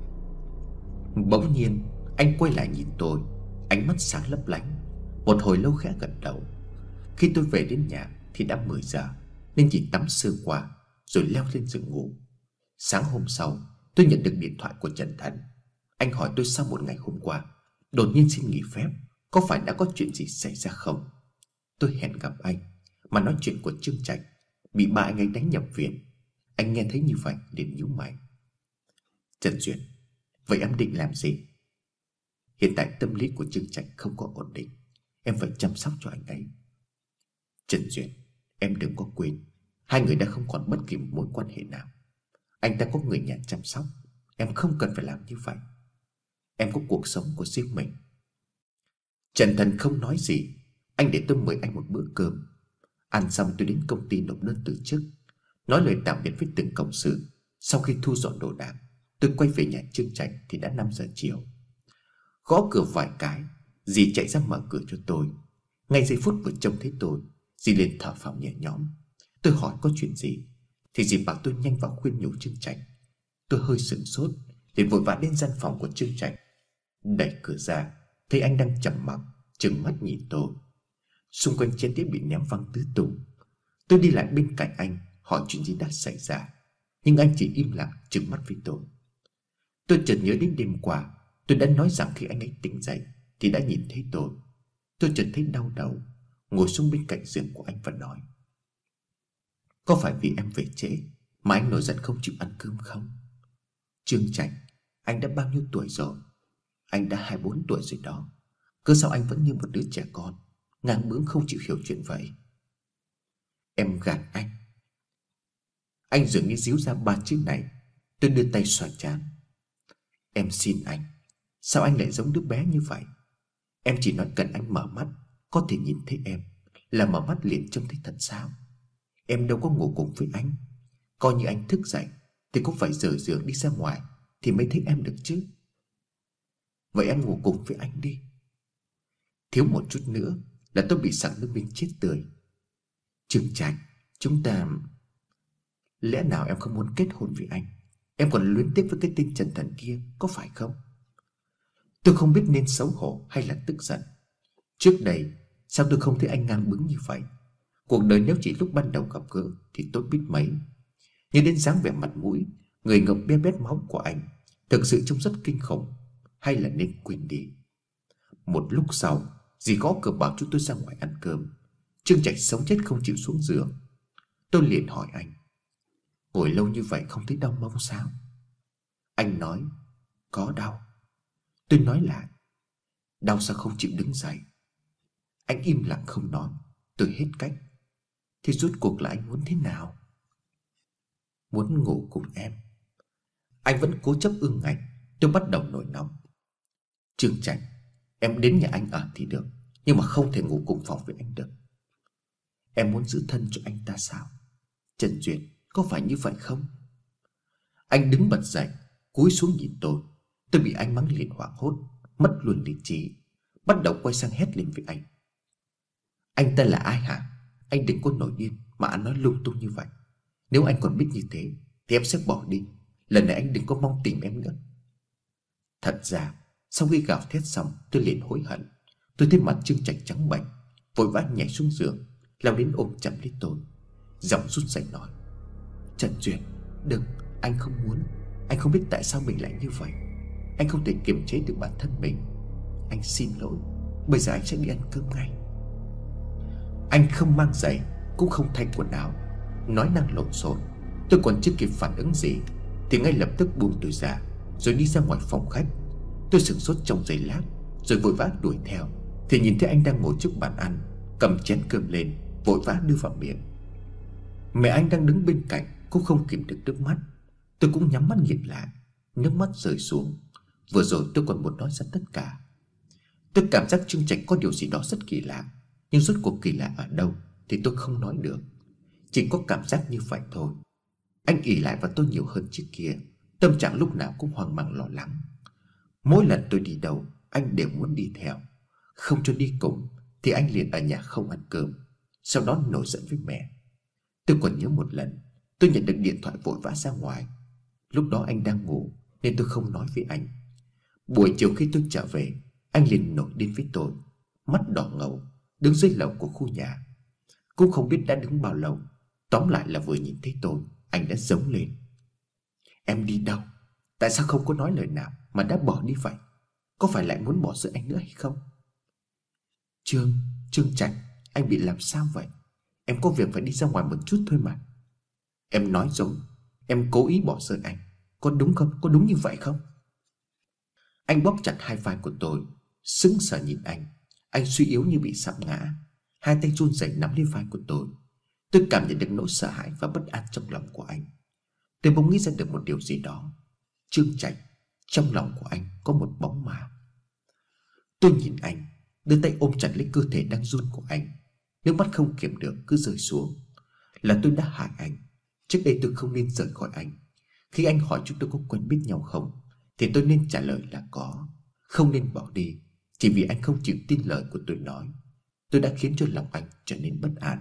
Bỗng nhiên anh quay lại nhìn tôi, ánh mắt sáng lấp lánh. Một hồi lâu khẽ gật đầu. Khi tôi về đến nhà thì đã mười giờ, nên chỉ tắm sơ qua rồi leo lên giường ngủ. Sáng hôm sau tôi nhận được điện thoại của Trần Thần. Anh hỏi tôi sau một ngày hôm qua đột nhiên xin nghỉ phép, có phải đã có chuyện gì xảy ra không. Tôi hẹn gặp anh mà nói chuyện của Trương Trạch bị ba anh ấy đánh nhập viện. Anh nghe thấy như vậy liền nhíu mày. Trần Duyệt, vậy em định làm gì? Hiện tại tâm lý của Trương Trạch không có ổn định, em phải chăm sóc cho anh ấy. Trần Duyệt, em đừng có quên, hai người đã không còn bất kỳ một mối quan hệ nào. Anh ta có người nhà chăm sóc, em không cần phải làm như vậy. Em có cuộc sống của riêng mình. Trần Thần không nói gì. Anh để tôi mời anh một bữa cơm. Ăn xong tôi đến công ty nộp đơn từ chức, nói lời tạm biệt với từng cộng sự. Sau khi thu dọn đồ đạc, tôi quay về nhà Trương Trạch thì đã năm giờ chiều. Gõ cửa vài cái, dì chạy ra mở cửa cho tôi. Ngay giây phút vừa trông thấy tôi, dì liền thở phào nhẹ nhõm. Tôi hỏi có chuyện gì thì dì bảo tôi nhanh vào khuyên nhủ Trương Trạch. Tôi hơi sửng sốt, liền vội vã đến gian phòng của Trương Trạch. Đẩy cửa ra thấy anh đang trầm mặc trừng mắt nhìn tôi. Xung quanh chén đĩa bị ném văng tứ tung. Tôi đi lại bên cạnh anh hỏi chuyện gì đã xảy ra, nhưng anh chỉ im lặng trừng mắt với tôi. Tôi chợt nhớ đến đêm qua tôi đã nói rằng khi anh ấy tỉnh dậy thì đã nhìn thấy tôi. Tôi chợt thấy đau đầu, ngồi xuống bên cạnh giường của anh và nói: Có phải vì em về trễ mà anh nổi giận không chịu ăn cơm không? Trương Trạch, anh đã bao nhiêu tuổi rồi? Anh đã hai mươi bốn tuổi rồi đó. Cứ sao anh vẫn như một đứa trẻ con, ngang bướng không chịu hiểu chuyện vậy? Em gạt anh. Anh dường như díu ra ba chữ này. Tôi đưa tay xoa trán. Em xin anh, sao anh lại giống đứa bé như vậy? Em chỉ nói cần anh mở mắt có thể nhìn thấy em là mở mắt liền trông thấy thật sao? Em đâu có ngủ cùng với anh. Coi như anh thức dậy thì cũng phải rời giường đi ra ngoài thì mới thấy em được chứ. Vậy em ngủ cùng với anh đi. Thiếu một chút nữa là tôi bị sặc nước miếng chết tươi. Trương Trạch, chúng ta... Lẽ nào em không muốn kết hôn với anh? Em còn luyến tiếc với cái tên Trần Thần kia, có phải không? Tôi không biết nên xấu hổ hay là tức giận. Trước đây sao tôi không thấy anh ngang bướng như vậy? Cuộc đời nếu chỉ lúc ban đầu gặp gỡ thì tốt biết mấy. Nhưng đến dáng vẻ mặt mũi, người ngậm be bét máu của anh thực sự trông rất kinh khủng. Hay là nên quên đi? Một lúc sau, dì gõ cửa bảo chúng tôi ra ngoài ăn cơm. Trương Trạch sống chết không chịu xuống giường. Tôi liền hỏi anh: Ngồi lâu như vậy không thấy đau mông sao? Anh nói: Có đau. Tôi nói lại: Đau sao không chịu đứng dậy? Anh im lặng không nói. Tôi hết cách. Thì rốt cuộc là anh muốn thế nào? Muốn ngủ cùng em. Anh vẫn cố chấp ương ngạnh. Tôi bắt đầu nổi nóng. Trương Trạch, em đến nhà anh ở thì được, nhưng mà không thể ngủ cùng phòng với anh được. Em muốn giữ thân cho anh ta sao? Trần Duyệt, có phải như vậy không? Anh đứng bật dậy, cúi xuống nhìn tôi. Tôi bị anh mắng liền hoảng hốt, mất luôn lý trí, bắt đầu quay sang hét lên với anh. Anh ta là ai hả? Anh đừng có nổi điên mà ăn nói lung tung như vậy. Nếu anh còn biết như thế thì em sẽ bỏ đi. Lần này anh đừng có mong tìm em nữa. Thật ra sau khi gào thét xong, tôi liền hối hận. Tôi thấy mặt Trương Trạch trắng bệch, vội vã nhảy xuống giường, lao đến ôm chặt lấy tôi, giọng run rẩy nói: Trần Duyệt, đừng, anh không muốn. Anh không biết tại sao mình lại như vậy. Anh không thể kiềm chế được bản thân mình. Anh xin lỗi. Bây giờ anh sẽ đi ăn cơm ngay. Anh không mang giày, cũng không thay quần áo, nói năng lộn xộn. Tôi còn chưa kịp phản ứng gì thì ngay lập tức buông tôi ra, rồi đi ra ngoài phòng khách. Tôi sửng sốt trong giây lát, rồi vội vã đuổi theo, thì nhìn thấy anh đang ngồi trước bàn ăn, cầm chén cơm lên, vội vã đưa vào miệng. Mẹ anh đang đứng bên cạnh cũng không kìm được nước mắt. Tôi cũng nhắm mắt nhìn lại, nước mắt rơi xuống. Vừa rồi tôi còn muốn nói ra tất cả. Tôi cảm giác Trương Trạch có điều gì đó rất kỳ lạ, nhưng rốt cuộc kỳ lạ ở đâu thì tôi không nói được. Chỉ có cảm giác như vậy thôi. Anh ỷ lại vào tôi nhiều hơn trước kia, tâm trạng lúc nào cũng hoang mang lo lắng. Mỗi lần tôi đi đâu, anh đều muốn đi theo. Không cho đi cùng thì anh liền ở nhà không ăn cơm, sau đó nổi giận với mẹ. Tôi còn nhớ một lần tôi nhận được điện thoại vội vã ra ngoài. Lúc đó anh đang ngủ nên tôi không nói với anh. Buổi chiều khi tôi trở về, anh liền nổi điên với tôi, mắt đỏ ngầu, đứng dưới lầu của khu nhà. Cũng không biết đã đứng bao lâu. Tóm lại là vừa nhìn thấy tôi, anh đã giống lên: Em đi đâu? Tại sao không có nói lời nào mà đã bỏ đi vậy? Có phải lại muốn bỏ rơi anh nữa hay không? Trương, Trương Trạch, anh bị làm sao vậy? Em có việc phải đi ra ngoài một chút thôi mà. Em nói dối, em cố ý bỏ rơi anh, có đúng không? Có đúng như vậy không? Anh bóp chặt hai vai của tôi, sững sờ nhìn anh. Anh suy yếu như bị sắp ngã, hai tay run rẩy nắm lấy vai của tôi. Tôi cảm nhận được nỗi sợ hãi và bất an trong lòng của anh. Tôi bỗng nghĩ ra được một điều gì đó. Trương Trạch, trong lòng của anh có một bóng ma. Tôi nhìn anh, đưa tay ôm chặt lấy cơ thể đang run của anh. Nước mắt không kiềm được cứ rơi xuống. Là tôi đã hại anh. Trước đây tôi không nên rời khỏi anh. Khi anh hỏi chúng tôi có quen biết nhau không thì tôi nên trả lời là có. Không nên bỏ đi chỉ vì anh không chịu tin lời của tôi nói. Tôi đã khiến cho lòng anh trở nên bất an.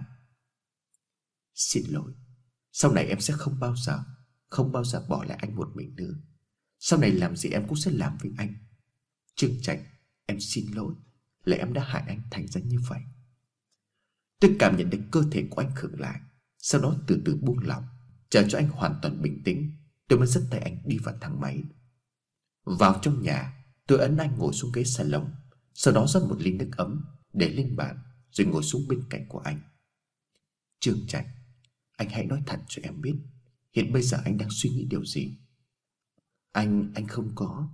Xin lỗi. Sau này em sẽ không bao giờ Không bao giờ bỏ lại anh một mình nữa. Sau này làm gì em cũng sẽ làm với anh. Trương Trạch, em xin lỗi. Là em đã hại anh thành ra như vậy. Tôi cảm nhận được cơ thể của anh khựng lại, sau đó từ từ buông lỏng, chờ cho anh hoàn toàn bình tĩnh. Tôi mới dắt tay anh đi vào thang máy. Vào trong nhà, tôi ấn anh ngồi xuống ghế salon, sau đó rót một ly nước ấm để lên bàn, rồi ngồi xuống bên cạnh của anh. Trương Trạch, anh hãy nói thật cho em biết, hiện bây giờ anh đang suy nghĩ điều gì? Anh, anh không có.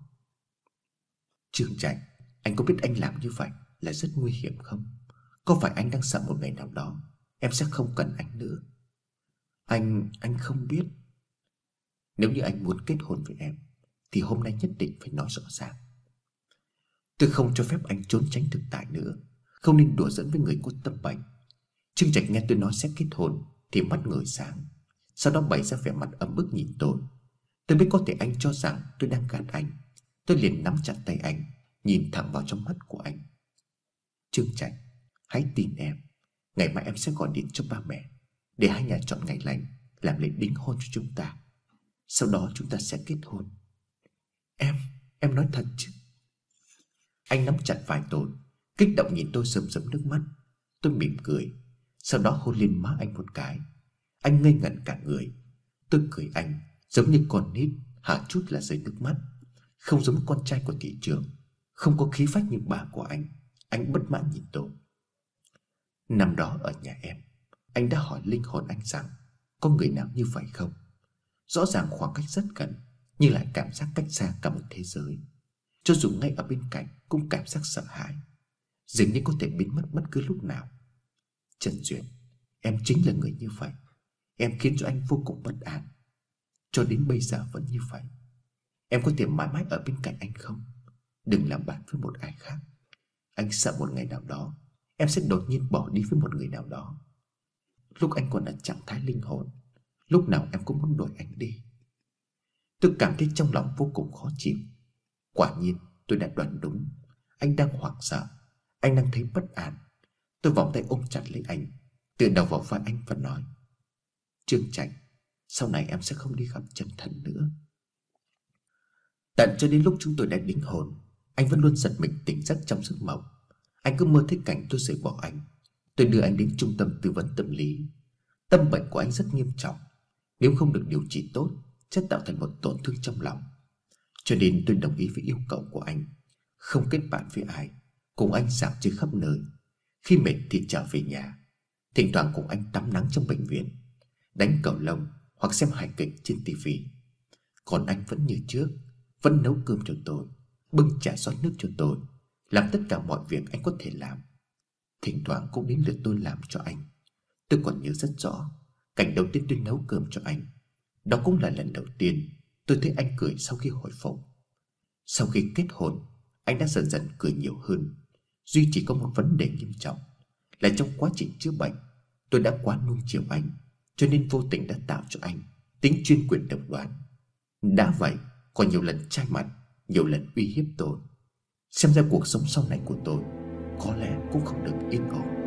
Trương Trạch, anh có biết anh làm như vậy là rất nguy hiểm không? Có phải anh đang sợ một ngày nào đó em sẽ không cần anh nữa? Anh, anh không biết. Nếu như anh muốn kết hôn với em thì hôm nay nhất định phải nói rõ ràng. Tôi không cho phép anh trốn tránh thực tại nữa. Không nên đùa giỡn với người có tâm bệnh. Trương Trạch nghe tôi nói sẽ kết hôn thì mắt người sáng, sau đó bày ra vẻ mặt ấm ức nhìn tôi. Tôi biết có thể anh cho rằng tôi đang gạt anh. Tôi liền nắm chặt tay anh, nhìn thẳng vào trong mắt của anh. Trương Trạch, hãy tin em. Ngày mai em sẽ gọi điện cho ba mẹ để hai nhà chọn ngày lành làm lễ đính hôn cho chúng ta. Sau đó chúng ta sẽ kết hôn. Em, em nói thật chứ? Anh nắm chặt vai tôi, kích động nhìn tôi rơm rớm nước mắt. Tôi mỉm cười, sau đó hôn lên má anh một cái. Anh ngây ngẩn cả người. Tôi cười anh giống như con nít hả chút là rơi nước mắt. Không giống con trai của thị trường, không có khí phách như bà của anh. Anh bất mãn nhìn tôi. Năm đó ở nhà em, anh đã hỏi linh hồn anh rằng có người nào như vậy không? Rõ ràng khoảng cách rất gần, nhưng lại cảm giác cách xa cả một thế giới. Cho dù ngay ở bên cạnh cũng cảm giác sợ hãi, dường như có thể biến mất bất cứ lúc nào. Trần Duyệt, em chính là người như vậy. Em khiến cho anh vô cùng bất an. Cho đến bây giờ vẫn như vậy. Em có thể mãi mãi ở bên cạnh anh không? Đừng làm bạn với một ai khác. Anh sợ một ngày nào đó em sẽ đột nhiên bỏ đi với một người nào đó. Lúc anh còn ở trạng thái linh hồn, lúc nào em cũng muốn đuổi anh đi. Tôi cảm thấy trong lòng vô cùng khó chịu. Quả nhiên tôi đã đoán đúng. Anh đang hoảng sợ, anh đang thấy bất an. Tôi vòng tay ôm chặt lấy anh, tựa đầu vào vai anh và nói: Trương Trạch, sau này em sẽ không đi gặp Trần Thần nữa. Tận cho đến lúc chúng tôi đã đính hôn, anh vẫn luôn giật mình tỉnh giấc trong giấc mộng. Anh cứ mơ thấy cảnh tôi rời bỏ anh. Tôi đưa anh đến trung tâm tư vấn tâm lý. Tâm bệnh của anh rất nghiêm trọng, nếu không được điều trị tốt sẽ tạo thành một tổn thương trong lòng. Cho nên tôi đồng ý với yêu cầu của anh, không kết bạn với ai, cùng anh dạo chơi khắp nơi. Khi mệt thì trở về nhà, thỉnh thoảng cùng anh tắm nắng trong bệnh viện, đánh cầu lông hoặc xem hài kịch trên tivi. Còn anh vẫn như trước, vẫn nấu cơm cho tôi, bưng trà rót nước cho tôi, làm tất cả mọi việc anh có thể làm. Thỉnh thoảng cũng đến lượt tôi làm cho anh. Tôi còn nhớ rất rõ cảnh đầu tiên tôi nấu cơm cho anh. Đó cũng là lần đầu tiên tôi thấy anh cười sau khi hồi phục. Sau khi kết hôn, anh đã dần dần cười nhiều hơn. Duy chỉ có một vấn đề nghiêm trọng là trong quá trình chữa bệnh, tôi đã quá nuông chiều anh, cho nên vô tình đã tạo cho anh tính chuyên quyền độc đoán. Đã vậy còn nhiều lần trai mặt, nhiều lần uy hiếp tôi. Xem ra cuộc sống sau này của tôi có lẽ cũng không được yên ổn.